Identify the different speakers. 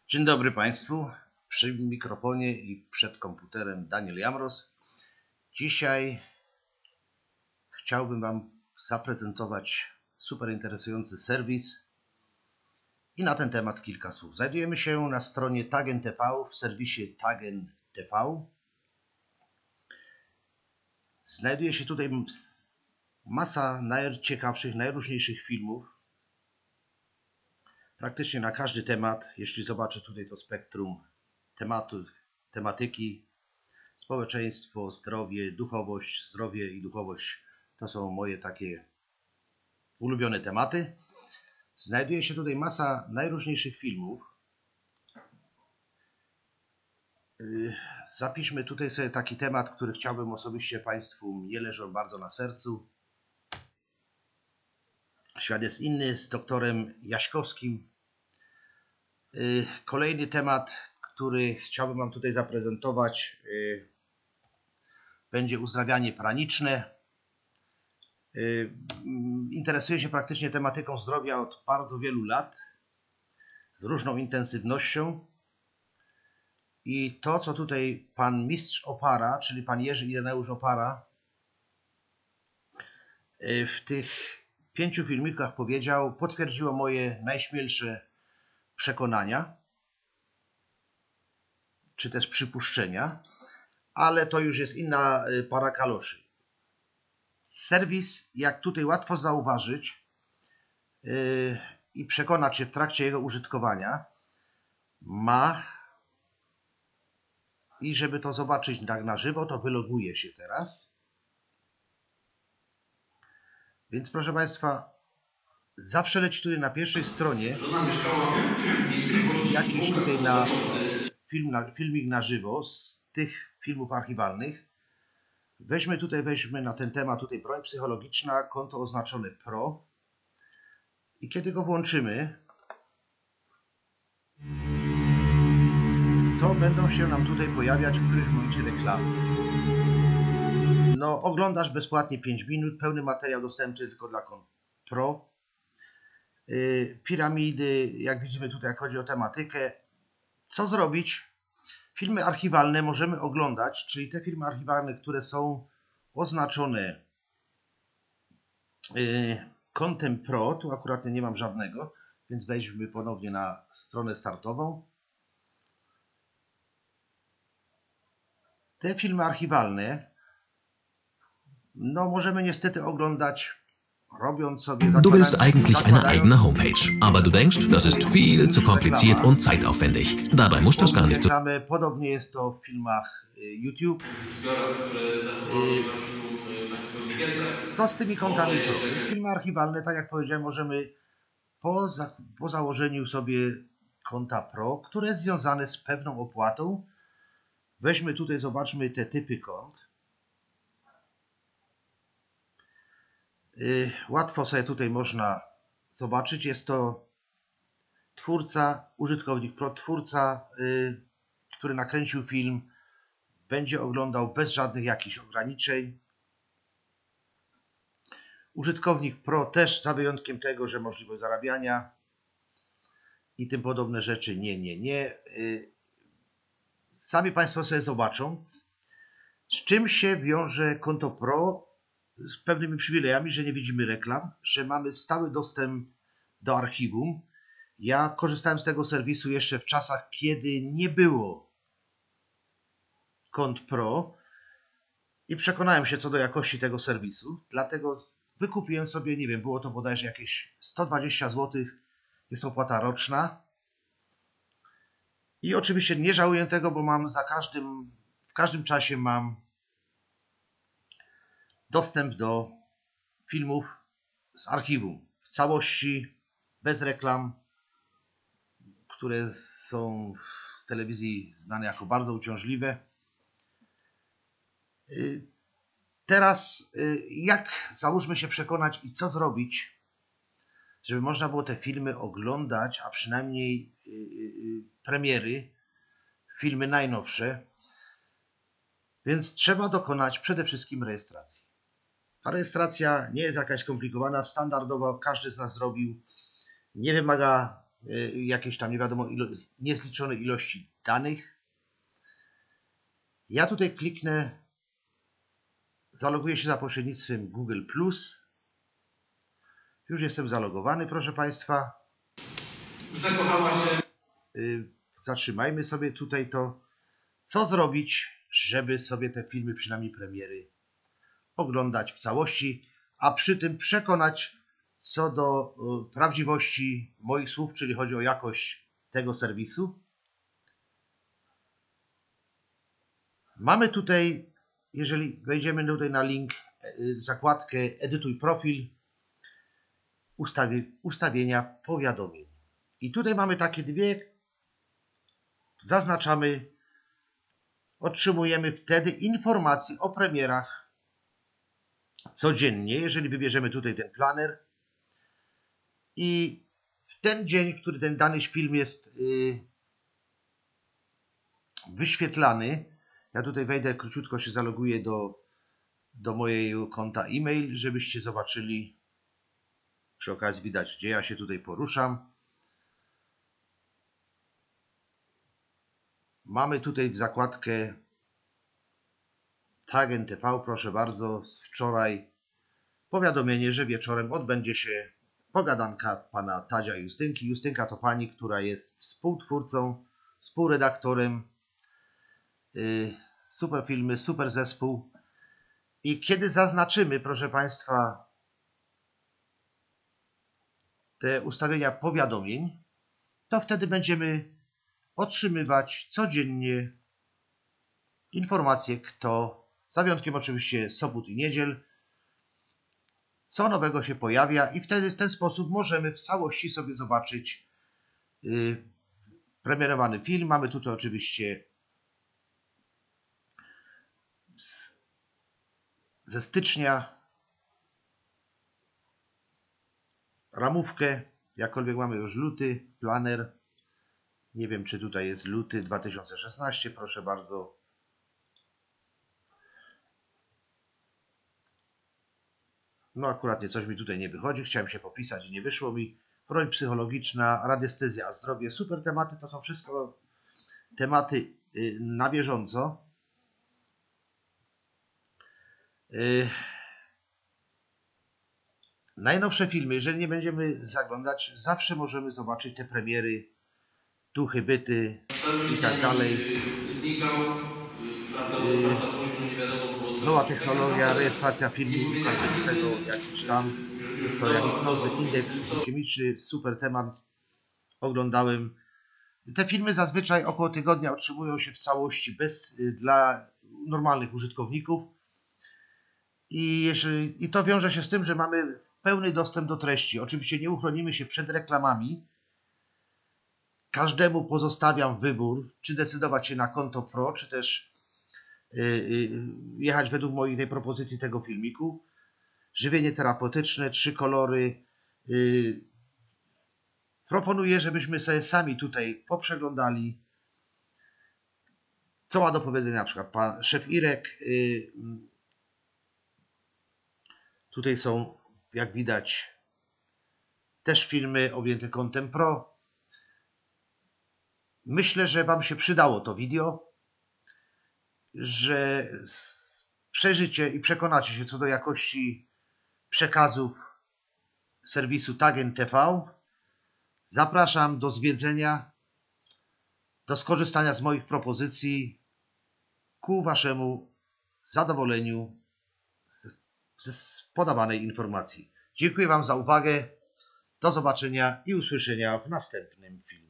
Speaker 1: Dzień dobry Państwu. Przy mikrofonie i przed komputerem Daniel Jamros. Dzisiaj chciałbym Wam zaprezentować super interesujący serwis i na ten temat kilka słów. Znajdujemy się na stronie Tagen TV, w serwisie Tagen TV. Znajduje się tutaj masa najciekawszych, najróżniejszych filmów. Praktycznie na każdy temat, jeśli zobaczę tutaj to spektrum tematyki, społeczeństwo, zdrowie, duchowość, zdrowie i duchowość to są moje takie ulubione tematy. Znajduje się tutaj masa najróżniejszych filmów. Zapiszmy tutaj sobie taki temat, który chciałbym osobiście Państwu, mnie leżą bardzo na sercu. Świat jest inny, z doktorem Jaśkowskim. Kolejny temat, który chciałbym Wam tutaj zaprezentować, będzie uzdrawianie praniczne. Interesuję się praktycznie tematyką zdrowia od bardzo wielu lat, z różną intensywnością. I to, co tutaj pan mistrz Opara, czyli pan Jerzy Ireneusz Opara, w tych 5 filmikach powiedział, potwierdziło moje najśmielsze przekonania, czy też przypuszczenia, ale to już jest inna para kaloszy. Serwis, jak tutaj łatwo zauważyć i przekonać się w trakcie jego użytkowania, ma, i żeby to zobaczyć tak na żywo, to wyloguję się teraz. Więc proszę Państwa, zawsze leci tutaj na pierwszej stronie jakiś tutaj filmik na żywo z tych filmów archiwalnych. Weźmy na ten temat tutaj broń psychologiczna, konto oznaczone Pro. I kiedy go włączymy, to będą się nam tutaj pojawiać w którymś momencie reklamy. No, oglądasz bezpłatnie 5 minut, pełny materiał dostępny tylko dla kont Pro. Piramidy, jak widzimy tutaj, jak chodzi o tematykę. Co zrobić? Filmy archiwalne możemy oglądać, czyli te filmy archiwalne, które są oznaczone kontem Pro. Tu akurat nie mam żadnego, więc wejdźmy ponownie na stronę startową. Te filmy archiwalne, no możemy niestety oglądać robiąc sobie...
Speaker 2: Du willst eigentlich eine eigene Homepage, aber du denkst, das ist viel zu kompliziert und zeitaufwendig. Dabei muss das gar nicht so...
Speaker 1: Podobnie jest to w filmach YouTube. Co z tymi kontami Pro? Więc filmy archiwalne, tak jak powiedziałem, możemy po założeniu sobie konta Pro, które jest związane z pewną opłatą. Weźmy tutaj, zobaczmy te typy kont. Łatwo sobie tutaj można zobaczyć. Jest to twórca, użytkownik Pro, twórca, który nakręcił film, będzie oglądał bez żadnych jakichś ograniczeń. Użytkownik Pro też, za wyjątkiem tego, że możliwość zarabiania i tym podobne rzeczy. Nie. Sami Państwo sobie zobaczą, z czym się wiąże konto Pro, z pewnymi przywilejami, że nie widzimy reklam, że mamy stały dostęp do archiwum. Ja korzystałem z tego serwisu jeszcze w czasach, kiedy nie było kont Pro i przekonałem się co do jakości tego serwisu, dlatego wykupiłem sobie, nie wiem, było to bodajże jakieś 120 zł, jest opłata roczna. I oczywiście nie żałuję tego, bo mam w każdym czasie mam dostęp do filmów z archiwum w całości, bez reklam, które są z telewizji znane jako bardzo uciążliwe. Teraz jak, załóżmy się, przekonać i co zrobić, żeby można było te filmy oglądać, a przynajmniej premiery, filmy najnowsze. Więc trzeba dokonać przede wszystkim rejestracji. Ta rejestracja nie jest jakaś skomplikowana, standardowa, każdy z nas zrobił. Nie wymaga jakieś tam nie wiadomo niezliczone ilości danych. Ja tutaj kliknę, zaloguję się za pośrednictwem Google+. Już jestem zalogowany, proszę Państwa.
Speaker 3: Zakochała się.
Speaker 1: Zatrzymajmy sobie tutaj to. Co zrobić, żeby sobie te filmy, przynajmniej premiery, oglądać w całości, a przy tym przekonać co do prawdziwości moich słów, czyli chodzi o jakość tego serwisu. Mamy tutaj, jeżeli wejdziemy tutaj na link, zakładkę Edytuj profil, ustawienia powiadomień. I tutaj mamy takie dwie, zaznaczamy, otrzymujemy wtedy informacje o premierach codziennie, jeżeli wybierzemy tutaj ten planer. I w ten dzień, w który ten dany film jest wyświetlany, ja tutaj wejdę, króciutko się zaloguję do mojego konta e-mail, żebyście zobaczyli, przy okazji widać, gdzie ja się tutaj poruszam. Mamy tutaj w zakładkę Tag NTV, proszę bardzo, z wczoraj powiadomienie, że wieczorem odbędzie się pogadanka pana Tadzia i Justynki. Justynka to pani, która jest współtwórcą, współredaktorem. Super filmy, super zespół. I kiedy zaznaczymy, proszę Państwa, te ustawienia powiadomień, to wtedy będziemy otrzymywać codziennie informacje, kto, za wyjątkiem oczywiście sobót i niedziel, co nowego się pojawia, i wtedy w ten sposób możemy w całości sobie zobaczyć premierowany film. Mamy tutaj oczywiście ze stycznia ramówkę, jakkolwiek mamy już luty, planer. Nie wiem, czy tutaj jest luty 2016, proszę bardzo. No akurat coś mi tutaj nie wychodzi, chciałem się popisać i nie wyszło mi. Broń psychologiczna, radiestezja, zdrowie, super tematy, to są wszystko tematy na bieżąco. Najnowsze filmy, jeżeli nie będziemy zaglądać, zawsze możemy zobaczyć te premiery, duchy, byty i tak dalej. Nowa technologia, rejestracja filmu ukazującego jakiś tam, historia hipnozy, indeks chemiczny, super temat, oglądałem. Te filmy zazwyczaj około tygodnia otrzymują się w całości dla normalnych użytkowników. I to wiąże się z tym, że mamy pełny dostęp do treści. Oczywiście nie uchronimy się przed reklamami. Każdemu pozostawiam wybór, czy decydować się na konto Pro, czy też jechać według mojej tej propozycji tego filmiku. Żywienie terapeutyczne, 3 kolory. Proponuję, żebyśmy sobie sami tutaj poprzeglądali, co ma do powiedzenia na przykład pan szef Irek. Tutaj są, jak widać, też filmy objęte kontem Pro. Myślę, że Wam się przydało to wideo, że przejrzycie i przekonacie się co do jakości przekazów serwisu Tag NTV. Zapraszam do zwiedzenia, do skorzystania z moich propozycji ku Waszemu zadowoleniu z podawanej informacji. Dziękuję Wam za uwagę. Do zobaczenia i usłyszenia w następnym filmie.